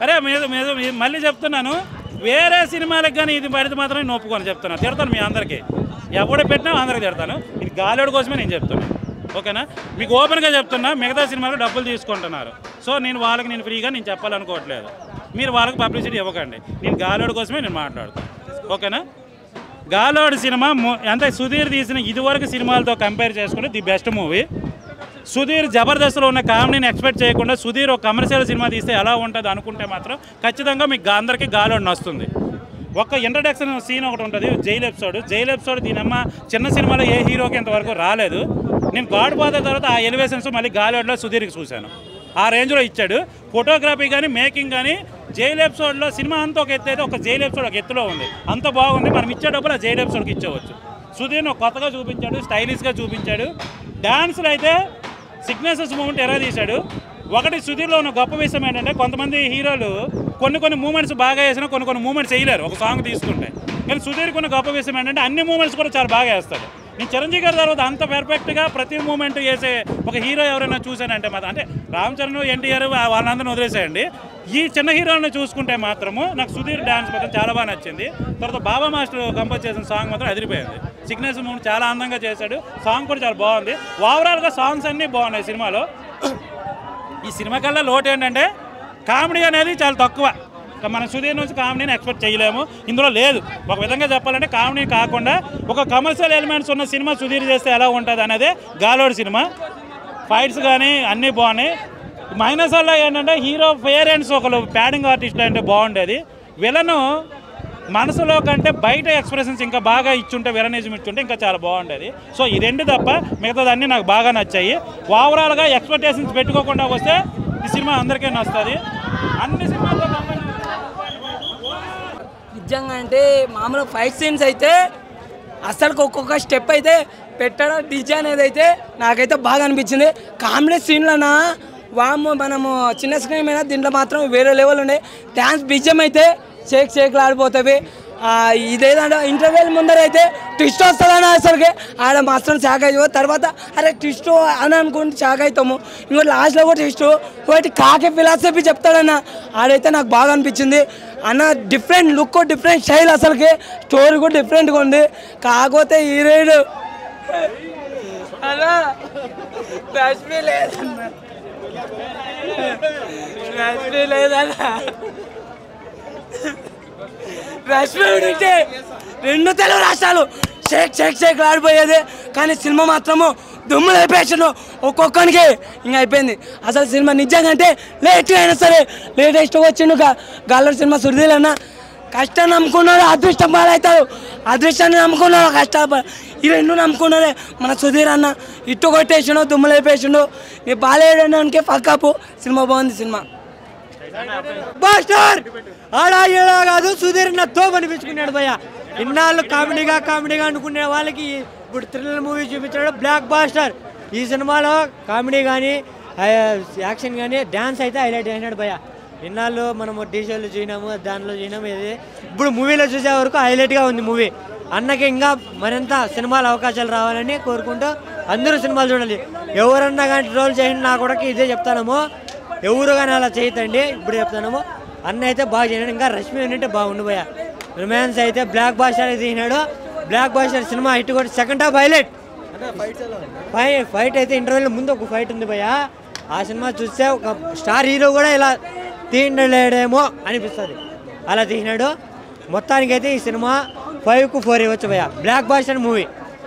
అరే మీద మీద మళ్ళీ చెప్తున్నాను, వేరే సినిమాలకు కానీ ఇది పడితే మాత్రం నేను ఒప్పుకొని చెప్తున్నాను. తిడతాను మీ అందరికీ, ఎవడు పెట్టినా అందరికీ తిడతాను. ఇది గాలివాడి కోసమే నేను చెప్తున్నాను, ఓకేనా? మీకు ఓపెన్గా చెప్తున్నా, మిగతా సినిమాలు డబ్బులు తీసుకుంటున్నారు. సో నేను ఫ్రీగా నేను చెప్పాలనుకోవట్లేదు. మీరు వాళ్ళకి పబ్లిసిటీ ఇవ్వకండి. నేను గాలివాడి కోసమే నేను మాట్లాడుతాను, ఓకేనా? గాలివాడి సినిమా అంటే సుధీర్ తీసిన ఇదివరకు సినిమాలతో కంపేర్ చేసుకుంటే ది బెస్ట్ మూవీ. సుధీర్ జబర్దస్త్లో ఉన్న కామెడీని ఎక్స్పెక్ట్ చేయకుండా సుధీర్ ఒక కమర్షియల్ సినిమా తీస్తే ఎలా ఉంటుంది అనుకుంటే మాత్రం ఖచ్చితంగా మీకు అందరికీ గాలివాడి నచ్చుతుంది. ఒక ఇంట్రడక్షన్ సీన్ ఒకటి ఉంటుంది, జైలు ఎపిసోడ్. దీనమ్మ చిన్న సినిమాలో ఏ హీరోకి ఇంతవరకు రాలేదు. నేను గాడ్ ఫాదర్ తర్వాత ఆ ఎలివేషన్స్ మళ్ళీ గాలివాడిలో సుధీర్కి చూశాను. ఆ రేంజ్లో ఇచ్చాడు. ఫోటోగ్రఫీ కానీ మేకింగ్ కానీ జైలు ఎపిసోడ్లో సినిమా అంతా ఒక ఎత్తు అయితే ఒక జైలు ఎపిసోడ్ ఒక ఎత్తులో ఉంది. అంత బాగుంది. మనం ఇచ్చే డబ్బులు ఆ జైలు ఎపిసోడ్కి ఇచ్చేవచ్చు. సుధీర్ను కొత్తగా చూపించాడు, స్టైలిష్గా చూపించాడు. డ్యాన్స్లో అయితే సిగ్నేచర్స్ మూమెంట్ ఎలా తీశాడు. ఒకటి సుధీర్లో ఉన్న గొప్ప విషయం ఏంటంటే కొంతమంది హీరోలు కొన్ని మూమెంట్స్ బాగా వేసినా కొన్ని మూమెంట్స్ వేయలేరు ఒక సాంగ్ తీసుకుంటే. కానీ సుధీర్కి ఉన్న గొప్ప విషయం ఏంటంటే అన్ని మూమెంట్స్ కూడా చాలా బాగా వేస్తాడు. నేను చిరంజీవి గారి తర్వాత అంత పర్ఫెక్ట్గా ప్రతి మూమెంట్ వేసే ఒక హీరో ఎవరైనా చూశానంటే మాత్రం అంటే రామ్ చరణ్, ఎన్టీఆర్ వాళ్ళందరినీ వదిలేసేయండి. ఈ చిన్న హీరోలను చూసుకుంటే మాత్రము నాకు సుధీర్ డ్యాన్స్ మాత్రం చాలా బాగా నచ్చింది. తర్వాత బాబా మాస్టర్ కంపోజ్ చేసిన సాంగ్ మాత్రం అదిరిపోయింది. సిగ్నేచర్ మూమెంట్ చాలా అందంగా చేశాడు. సాంగ్ కూడా చాలా బాగుంది. ఓవరాల్గా సాంగ్స్ అన్నీ బాగున్నాయి సినిమాలో. ఈ సినిమా కల్లా లోటు ఏంటంటే కామెడీ అనేది చాలా తక్కువ. మన సుధీర్ నుంచి కామెడీని ఎక్స్పెక్ట్ చేయలేము, ఇందులో లేదు. ఒక విధంగా చెప్పాలంటే కామెడీ కాకుండా ఒక కమర్షియల్ ఎలిమెంట్స్ ఉన్న సినిమా సుధీర్ చేస్తే ఎలా ఉంటుంది అనేది గాలివాడి సినిమా. ఫైట్స్ కానీ అన్నీ బాగున్నాయి. మైనస్ వల్ల ఏంటంటే హీరో పేరెంట్స్ ఒకరు ప్యాడింగ్ ఆర్టిస్టులు అంటే బాగుండేది. విలను మనసులో కంటే బయట ఎక్స్ప్రెషన్స్ ఇంకా బాగా ఇచ్చుంటే, విలనిజం ఇచ్చుంటే ఇంకా చాలా బాగుండేది. సో ఈ రెండు తప్ప మిగతాదన్నీ నాకు బాగా నచ్చాయి. ఓవరాల్గా ఎక్స్పెక్టేషన్స్ పెట్టుకోకుండా వస్తే ఈ సినిమా అందరికీ నచ్చుతుంది. అన్ని సినిమాల్లో నిజంగా అంటే మామూలు ఫైట్ సీన్స్ అయితే అసలు ఒక్కొక్క స్టెప్ అయితే పెట్టడం డీజే అనేది అయితే నాకైతే బాగా అనిపించింది. కామెడీ సీన్లనా వాము మనము చిన్న స్క్రీన్ అయినా దీంట్లో మాత్రం వేరే లెవెల్ ఉండే. డ్యాన్స్ బీజం అయితే షేక్లు ఆడిపోతాయి. ఇదేదంటే ఇంటర్వ్యూల ముందర అయితే ట్విస్ట్ వస్తుందని అసలుకి ఆడ మాత్రం షాక్ అయిపో. తర్వాత అరే ట్విస్ట్ అని అనుకుంటే షాక్ అవుతాము. ఇంకోటి లాస్ట్లో కూడా ట్విస్ట్ ఒకటి కాకే ఫిలాసఫీ చెప్తాడన్న ఆడైతే నాకు బాగా అనిపించింది. అన్న డిఫరెంట్ లుక్, డిఫరెంట్ స్టైల్, అసలుకి స్టోరీ కూడా డిఫరెంట్గా ఉంది. కాకపోతే హీరోయిన్ అలా రష్మి లేదన్నా, రష్మి లేదన్నా. రష్మి ఉంటే రెండు తెలుగు రాష్ట్రాలు షేక్ ఆడిపోయేది. కానీ సినిమా మాత్రము దుమ్ములు అయిపోయాడు ఒక్కొక్కరికి. ఇంకా అయిపోయింది అసలు సినిమా. నిజంగా అంటే లేట్ అయినా సరే లేటెస్ట్ వచ్చిండు గాలివాడి సినిమా. సుధీర్ అన్న కష్టం నమ్ముకున్నాడు, అదృష్టం పాలవుతాడు. అదృష్టాన్ని నమ్ముకున్నాడు, కష్టాలు ఈ రెండు నమ్ముకున్నాడే మన సుధీర్ అన్న. ఇట్టు కొట్టేసిండు, దుమ్ములు అయిపోయాడు. నీ బాలేయడానికి ఫక్కాపు. సినిమా బాగుంది. సినిమా బాస్టర్ ఆడా ఏడా కాదు, సుధీర్ నతో అనిపించుకున్నాడు భయ్య. ఇన్నాళ్ళు కామెడీగా అనుకునే వాళ్ళకి ఇప్పుడు థ్రిల్లర్ మూవీ చూపించాడు, బ్లాక్ బాస్టర్. ఈ సినిమాలో కామెడీ కానీ యాక్షన్ కానీ డ్యాన్స్ అయితే హైలైట్ అయినాడు భయ్య. ఇన్నాళ్ళు మనము డీజేలు చూసినాము, దానిలో చూసినాము. ఇది ఇప్పుడు మూవీలో చూసే వరకు హైలైట్గా ఉంది మూవీ. అన్నకి ఇంకా మరింత సినిమాల అవకాశాలు రావాలని కోరుకుంటూ అందరూ సినిమాలు చూడాలి. ఎవరన్నా కానీ ట్రోల్ చేయండి, నా కూడా ఇదే చెప్తానము. ఎవరు కానీ అలా చేయతండి, ఇప్పుడు చెప్తాను. అన్న అయితే బాగా చేయనాడు. ఇంకా రష్మి ఉంటే బాగుండు భయ్య. రొమాన్స్ అయితే బ్లాక్ బాస్టర్ అయితే తీసినాడు. బ్లాక్ బాస్టర్ సినిమా హిట్ కూడా. Second half highlight. ఫైట్ అయితే ఇంటర్వ్యూల ముందు ఒక ఫైట్ ఉంది భయ్య. ఆ సినిమా చూస్తే ఒక స్టార్ హీరో కూడా ఇలా తీయలేడేమో అనిపిస్తుంది, అలా తీసినాడు. మొత్తానికైతే ఈ సినిమా 5కు 4 ఇవ్వచ్చు భయ్య. Black buster movie.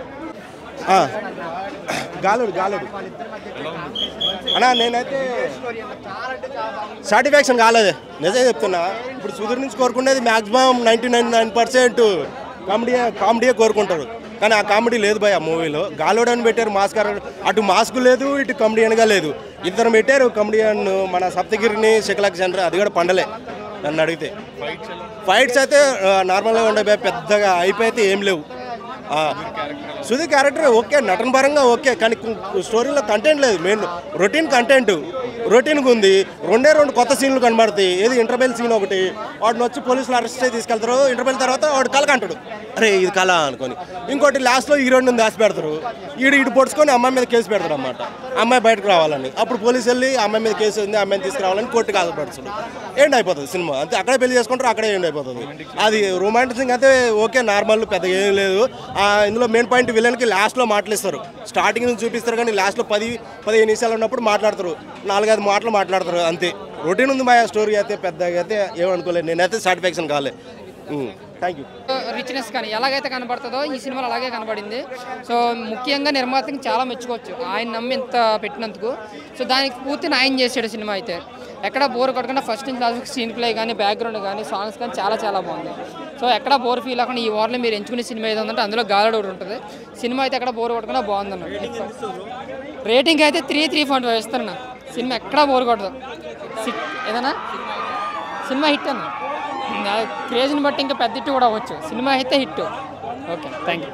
గాలుడు అన్నా నేనైతే సాటిస్ఫాక్షన్ కాలేదు, నిజంగా చెప్తున్నా. ఇప్పుడు సుధీర్ నుంచి కోరుకునేది మ్యాక్సిమం 99% కామెడీయే కోరుకుంటారు. కానీ ఆ కామెడీ లేదు భయ మూవీలో. గాలోడు అని పెట్టారు మాస్కర్, అటు మాస్క్ లేదు, ఇటు కామెడియన్గా లేదు. ఇద్దరు పెట్టారు కామెడియన్, మన సప్తగిరిని శకలక్ చంద్ర, అది కూడా పండలే నన్ను అడిగితే. ఫైట్స్ అయితే నార్మల్గా ఉండే భయ, పెద్దగా అయిపోయితే ఏం లేవు. సుధీర్ క్యారెక్టర్ ఓకే, నటన పరంగా ఓకే, కానీ స్టోరీలో కంటెంట్ లేదు. మెయిన్ రొటీన్గా ఉంది. 2 కొత్త సీన్లు కనబడతాయి. ఏది ఇంటర్వెల్ సీన్ ఒకటి, వాడిని వచ్చి పోలీసులు అరెస్ట్ చేసి తీసుకెళ్తారు. ఇంటర్వ్యూల తర్వాత వాడు కలకంటాడు, అరే ఇది కళ అనుకొని. ఇంకోటి లాస్ట్లో హీరోయిన్ దాచి పెడతారు, ఈడు పొడుచుకొని అమ్మాయి మీద కేసు పెడతాడు అన్నమాట, అమ్మాయి బయటకు రావాలని. అప్పుడు పోలీసు వెళ్ళి అమ్మాయి మీద కేసు ఉంది, అమ్మాయిని తీసుకురావాలని కోర్టుకి ఆధారపడుతుంది. ఏంటి అయిపోతుంది సినిమా అంతే. అక్కడే పెళ్లి చేసుకుంటారు, అక్కడే ఏంటి అయిపోతుంది. అది రొమాంటిసింగ్ అయితే ఓకే, నార్మల్, పెద్దగా ఏం లేదు. ఇందులో మెయిన్ పాయింట్ విలన్కి లాస్ట్లో మాట్లాడిస్తారు. స్టార్టింగ్ నుంచి చూపిస్తారు కానీ లాస్ట్లో 10-15 నిమిషాలు ఉన్నప్పుడు మాట్లాడతారు, 4-5 మాటలు మాట్లాడతారు అంతే. రొటీన్ ఉంది మా స్టోరీ అయితే, పెద్దగా అయితే ఏమనుకోలేదు. నేనైతే సాటిస్ఫాక్షన్ కాలే. Thank you. రిచ్నెస్ కానీ ఎలాగైతే కనబడుతుందో ఈ సినిమాలో అలాగే కనబడింది. సో ముఖ్యంగా నిర్మాతకి చాలా మెచ్చుకోవచ్చు, ఆయన నమ్మి ఇంత పెట్టినందుకు. సో దానికి పూర్తి న్యాయం చేసాడు సినిమా అయితే. ఎక్కడ బోర్ కొట్టకుండా ఫస్ట్ నుంచి లాస్ట్ స్క్రీన్ ప్లే కానీ, బ్యాక్గ్రౌండ్ కానీ, సాంగ్స్ కానీ చాలా బాగుంది. సో ఎక్కడ బోర్ ఫీల్ అవ్వకుండా ఈ వార్లో మీరు ఎంచుకునే సినిమా ఏదో ఉందంటే అందులో గాలివాడు ఒకటి ఉంటుంది. సినిమా అయితే ఎక్కడ బోర్ కొట్టకుండా బాగుందన్న. రేటింగ్ అయితే 3.5 ఇస్తాను. సినిమా ఎక్కడా బోర్ కొట్టదు. ఏదన్నా సినిమా హిట్ అన్న, క్రేజ్ని బట్టి ఇంకా పెద్ద హిట్ కూడా అవ్వచ్చు. సినిమా అయితే hit. Okay, thank you.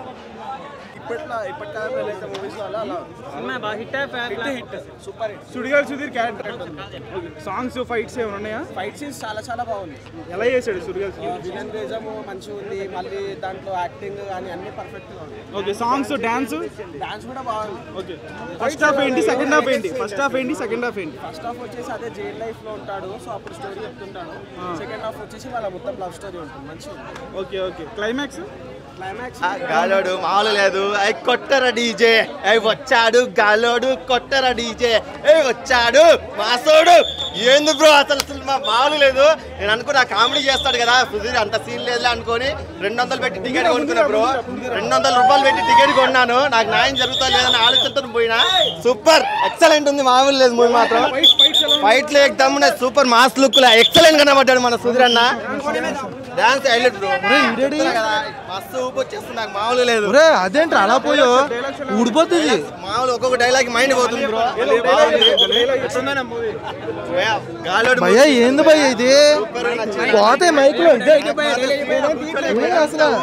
Sudigali Sudheer character songs fights ఏమైనా ఉన్నాయా? ఫైట్ సీన్స్ చాలా బాగుంది. ఎలా చేశాడు సుడిగాలి సుధీర్? విలనిజం మంచిగా ఉంది, మళ్ళీ దాంట్లో యాక్టింగ్ కానీ అన్ని పర్ఫెక్ట్ గా ఉంది. ఓకే, సాంగ్స్ డాన్స్ కూడా బాగుంది. ఓకే, ఫస్ట్ హాఫ్ ఏంటి, సెకండ్ హాఫ్ ఏంటి? ఫస్ట్ హాఫ్ వచ్చేసి అదే జైల్ లైఫ్ లో ఉంటాడు, సో అప్పుడు స్టోరీ చెప్తుంటాడు. సెకండ్ హాఫ్ వచ్చేసి వాళ్ళ మొత్తం లవ్ స్టోరీ ఉంటుంది, మంచిగా. ఓకే, క్లైమాక్స్ గాలోడు మామూలు లేదు. అవి కొట్టరా డీజే, అవి వచ్చాడు గాలోడు, కొట్టరా డీజే, వచ్చాడు మాసోడు. ఏంది బ్రో అసలు సినిమా మామూలు లేదు. నేను అనుకున్నా కామెడీ చేస్తాడు కదా సుధీర్, అంత సీన్ లేదు అనుకొని 200 పెట్టి టికెట్ కొనుక్కున్నా బ్రో. 200 రూపాయలు పెట్టి టికెట్ కొన్నాను. నాకు న్యాయం జరుగుతా లేదని ఆలోచనతో పోయినా. సూపర్ ఎక్సలెంట్ ఉంది, మామూలు లేదు మూవీ మాత్రం. ఫైట్లు ఎక్దమ్ సూపర్, మాస్ లుక్ ఎక్సలెంట్ కనబడ్డాడు మన సుధీర్ అన్న. డాన్స్ హైలైట్ బ్రో, మస్తు ఊపు వచ్చేస్తుంది, నాకు మామూలు లేదు. అదేంటి అలా పోయో ఊడిపోతుంది మామూలు, ఒక్కొక్క డైలాగ్ మైండ్ పోతుంది బ్రో. భయ్యా ఏంది భయ్య ఇది పోతే మైక్ లో అసలు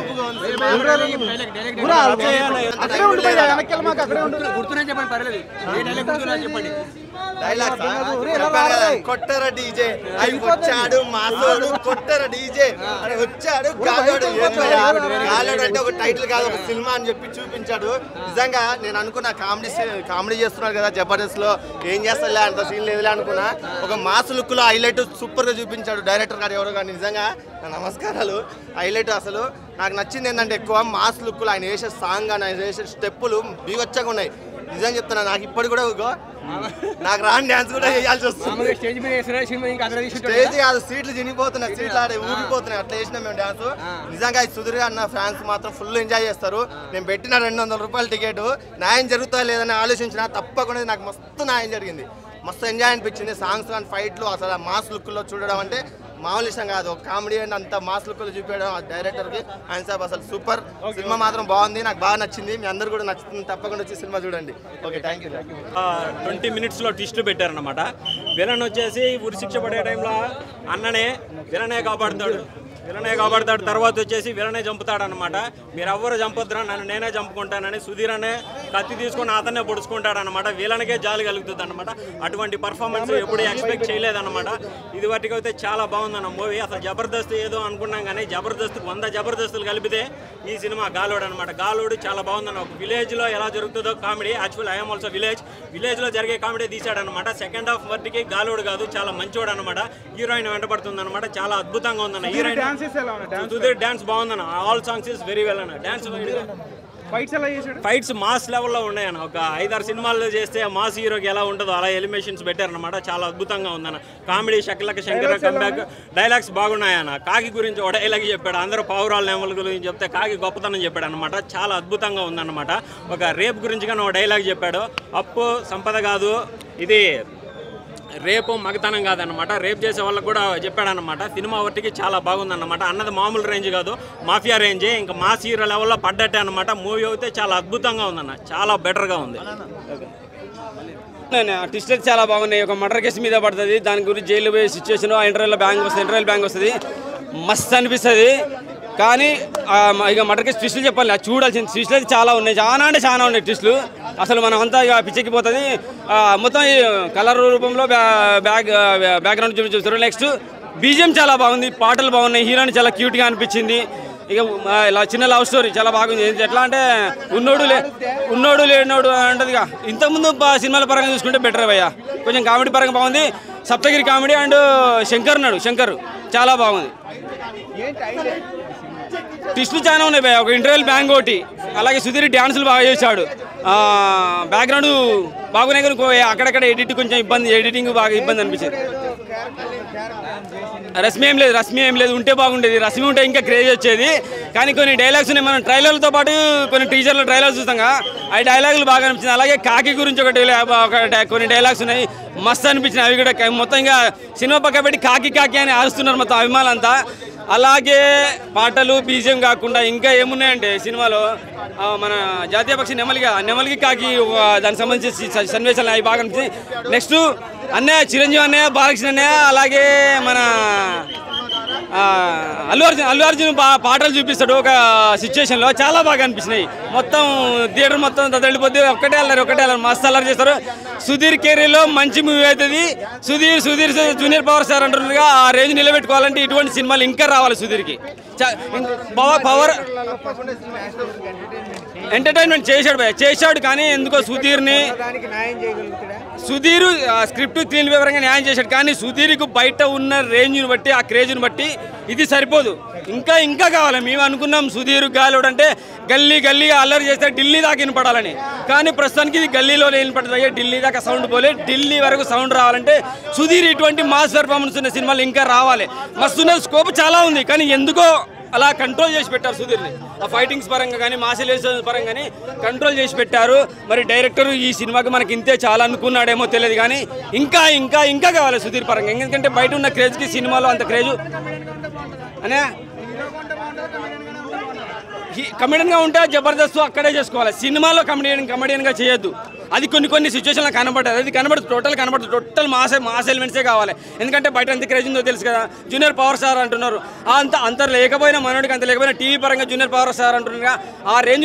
కొట్టర డీజే, అవి వచ్చాడు మాసోడు, కొట్టర డీజే, అని వచ్చాడు గాలోడు. గాలోడు అంటే ఒక టైటిల్ కాదు, ఒక సినిమా అని చెప్పి చూపించాడు. నిజంగా నేను అనుకున్నా కామెడీ చేస్తున్నాడు కదా జబర్దస్త్ లో, ఏం చేస్తాలే అంత సీన్ లేదులే అనుకున్నా. ఒక మాస్ లుక్ లో హైలైట్ సూపర్ గా చూపించాడు డైరెక్టర్ గారు ఎవరో కానీ. నిజంగా నమస్కారాలు. హైలైట్ అసలు నాకు నచ్చింది ఏంటంటే ఎక్కువ మాస్ లుక్ లో ఆయన వేసే సాంగ్ అని, ఆయన వేసే స్టెప్పులు బీవచ్చగా ఉన్నాయి. నిజంగా చెప్తున్నా, నాకు ఇప్పటికి కూడా నాకు రాని డాన్స్ కూడా చేయాల్సి వస్తుంది. స్టేజ్ కాదు, సీట్లు చినిగిపోతున్నాయి, సీట్లు ఆడే ఊగిపోతున్నాయి, అట్లా వేసినాం మేము డాన్స్. నిజంగా సుధీర్ అన్న ఫ్యాన్స్ మాత్రం ఫుల్ ఎంజాయ్ చేస్తారు. నేను పెట్టిన 200 రూపాయల టికెట్ న్యాయం జరుగుతా లేదని ఆలోచించిన, తప్పకుండా నాకు మస్తు న్యాయం జరిగింది. మస్తు ఎంజాయ్ అనిపించింది. సాంగ్స్ కానీ ఫైట్లు అసలు మాస్ లుక్లో చూడడం అంటే మామూలు ఇష్టం కాదు. కామెడీ అండ్ అంత మాస్ లుక్లో చూపించడం డైరెక్టర్కి ఆయన సాబ్ అసలు సూపర్. సినిమా మాత్రం బాగుంది, నాకు బాగా నచ్చింది. మీ అందరు కూడా నచ్చుతుంది, తప్పకుండా వచ్చి సినిమా చూడండి. Okay, thank you. 20 minutesలో ట్విస్ట్ పెట్టారనమాట. విలన్ వచ్చేసి ఉరిశిక్ష పడే టైంలో అన్ననే విలనే కాపాడుతాడు. తర్వాత వచ్చేసి విలనే చంపుతాడు అనమాట. మీరు ఎవ్వరు చంపొద్దురా, నన్ను నేనే చంపుకుంటానని సుధీర్ అనే కత్తి తీసుకొని అతన్నే పొడుచుకుంటాడు అనమాట. విలన్కే జాలి కలుగుతుంది అనమాట. అటువంటి పర్ఫార్మెన్స్ ఎప్పుడు ఎక్స్పెక్ట్ చేయలేదన్నమాట. ఇది వాటికి అయితే చాలా బాగుందన్న మూవీ. అసలు జబర్దస్త్ ఏదో అనుకున్నాం కానీ జబర్దస్త్ 100 జబర్దస్తులు కలిపితే ఈ సినిమా గాలోడు అనమాట. గాలోడు చాలా బాగుందన్న. ఒక విలేజ్లో ఎలా జరుగుతుందో కామెడీ, యాక్చువల్ ఐఎమ్ ఆల్సో విలేజ్లో జరిగే కామెడీ తీశాడనమాట. సెకండ్ హాఫ్ వరకు గాలోడు కాదు, చాలా మంచోడు అనమాట. హీరోయిన్ వెంటబడుతుంది అనమాట. చాలా అద్భుతంగా ఉందన్న. హీరోయిన్ సుధీర్ డాన్స్ బాగుందన్న. All songs is very well అన్న. డాన్స్ ఫైట్స్ మాస్ లెవెల్లో ఉన్నాయన్న. ఒక 5-6 సినిమాల్లో చేస్తే మాస్ హీరోకి ఎలా ఉంటుందో అలా ఎలిమేషన్స్ పెట్టారనమాట. చాలా అద్భుతంగా ఉందన్న. Comedy Shakalaka Shankar comeback, dialogues బాగున్నాయన్న. కాకి గురించి ఒక డైలాగ్ చెప్పాడు, అందరూ పావురాల నెమల గురించి చెప్తే కాకి గొప్పతనం చెప్పాడు అనమాట. చాలా అద్భుతంగా ఉందన్నమాట. ఒక రేప్ గురించి కానీ ఒక డైలాగ్ చెప్పాడు, అప్పు సంపద కాదు, ఇది రేపు మగతనం కాదన్నమాట. రేప్ చేసే వాళ్ళకి కూడా చెప్పాడనమాట. సినిమా ఒకటికి చాలా బాగుందన్నమాట. అన్నది మామూలు రేంజ్ కాదు, మాఫియా రేంజే. ఇంకా మాస్ హీరో లెవెల్లో పడ్డట్టే అనమాట. మూవీ అయితే చాలా అద్భుతంగా ఉందన్న, చాలా బెటర్గా ఉంది. ట్విస్ట్ అయితే చాలా బాగున్నాయి. ఒక మర్డర్ కేసు మీద పడుతుంది, దాని గురించి జైలు పోయే సిచ్యువేషన్, ఇంటర్వెల్ బ్యాంక్ వస్తుంది, మస్తు అనిపిస్తుంది. కానీ ఇక మర్డర్ కేసు ట్విస్టులు చెప్పాలి, అది చూడాల్సింది. ట్విస్టులు అయితే చాలా ఉన్నాయి, చాలా ఉన్నాయి ట్విస్టులు. అసలు మనం అంతా ఇక పిచ్చెక్కిపోతుంది. మొత్తం ఈ కలర్ రూపంలో బ్యాక్గ్రౌండ్ చూపిస్తారు. నెక్స్ట్ బీజిఎం చాలా బాగుంది, పాటలు బాగున్నాయి, హీరోయిన్ చాలా క్యూట్గా అనిపించింది. ఇక ఇలా చిన్న లవ్ స్టోరీ చాలా బాగుంది. ఎట్లా అంటే ఉన్నోడు లేనోడు అంటదిగా. ఇంతకుముందు సినిమాల పరంగా చూసుకుంటే బెటర్ భయ్య. కొంచెం కామెడీ పరంగా బాగుంది. సప్తగిరి కామెడీ అండ్ శంకర్ చాలా బాగుంది. ట్విస్టులు చాలా ఉన్నాయి భయ్య. ఒక ఇంటర్వెల్ బ్యాంగ్ ఒకటి, అలాగే సుధీర్ డ్యాన్సులు బాగా చేశాడు. బ్యాక్గ్రౌండ్ బాగున్నాయి కానీ అక్కడక్కడ ఎడిటింగ్ బాగా ఇబ్బంది అనిపించింది. రష్మి ఏం లేదు, ఉంటే బాగుండేది. రష్మి ఉంటే ఇంకా క్రేజ్ వచ్చేది. కానీ కొన్ని డైలాగ్స్ ఉన్నాయి, మనం ట్రైలర్లతో పాటు కొన్ని టీజర్లో ట్రైలర్స్ చూస్తాం, ఆ డైలాగులు బాగా అనిపించింది. అలాగే కాకి గురించి కొన్ని డైలాగ్స్ ఉన్నాయి, మస్తు అనిపించినాయి. అవి కూడా మొత్తం ఇంకా సినిమా పక్క పెట్టి కాకి అని ఆరుస్తున్నారు మొత్తం అభిమానులంతా. అలాగే పాటలు బీజియం కాకుండా ఇంకా ఏమున్నాయంటే సినిమాలో మన జాతీయ పక్షి నెమలికి కాకి దానికి సంబంధించి సన్నివేశాలు అవి బాగా అనిపించింది. నెక్స్ట్ అన్నయ్య చిరంజీవి అన్నయ్య, బాలకృష్ణ అన్నయ్య, అలాగే మన అల్లు అర్జున్ పాటలు చూపిస్తాడు ఒక సిచ్యువేషన్లో, చాలా బాగా అనిపించినాయి. మొత్తం థియేటర్ మొత్తం వెళ్ళిపోతే ఒక్కటే వెళ్ళారు, మస్తు అల్లరి చేస్తారు. సుధీర్ కెరీర్లో మంచి మూవీ అవుతుంది. సుధీర్ జూనియర్ పవర్ స్టార్ అంటున్నారుగా, ఆ రేంజ్ నిలబెట్టుకోవాలంటే ఇటువంటి సినిమాలు ఇంకా రావాలి సుధీర్కి. పవర్ ఎంటర్టైన్మెంట్ చేశాడు కానీ ఎందుకో సుధీర్ స్క్రిప్ట్ క్లీన్ వివరంగా న్యాయం చేశాడు. కానీ సుధీర్కు బయట ఉన్న రేంజ్ని బట్టి, ఆ క్రేజ్ని బట్టి ఇది సరిపోదు. ఇంకా కావాలి. మేము అనుకున్నాం సుధీర్ గాలోడు అంటే గల్లీగా అల్లరి చేస్తే ఢిల్లీ దాకా వినపడాలని. కానీ ప్రస్తుతానికి ఇది గల్లీలో వినపడుతుంది, ఢిల్లీ దాకా సౌండ్ పోలే. ఢిల్లీ వరకు సౌండ్ రావాలంటే సుధీర్ ఇటువంటి మాస్ పెర్ఫార్మెన్స్ ఉన్న సినిమాలు ఇంకా రావాలి. మస్తున్న స్కోప్ చాలా ఉంది, కానీ ఎందుకో అలా కంట్రోల్ చేసి పెట్టారు సుధీర్ని. ఆ ఫైటింగ్స్ పరంగా కానీ మాస్ ఎలివేషన్స్ పరంగా కానీ కంట్రోల్ చేసి పెట్టారు. మరి డైరెక్టర్ ఈ సినిమాకి మనకి ఇంతే చాలా అనుకున్నాడేమో తెలియదు, కానీ ఇంకా కావాలి సుధీర్ పరంగా. ఎందుకంటే బయట ఉన్న క్రేజ్కి సినిమాలో అంత క్రేజు అనే కమెడియన్గా ఉంటే జబర్దస్త్ అక్కడే చేసుకోవాలి. సినిమాలో కమెడియన్గా చేయొద్దు. అది కొన్ని సిచ్యువేషన్లో కనబడుతుంది. టోటల్ మాస్ ఎలిమెంట్సే కావాలి. ఎందుకంటే బయట ఎంత క్రేజ్ ఉందో తెలుసు కదా. జూనియర్ పవర్ స్టార్ అంటున్నారు, అంత లేకపోయినా మనోడికి అంత లేకపోయినా టీవీ పరంగా జూనియర్ పవర్ స్టార్ అంటున్నారు. ఆ రేంజ్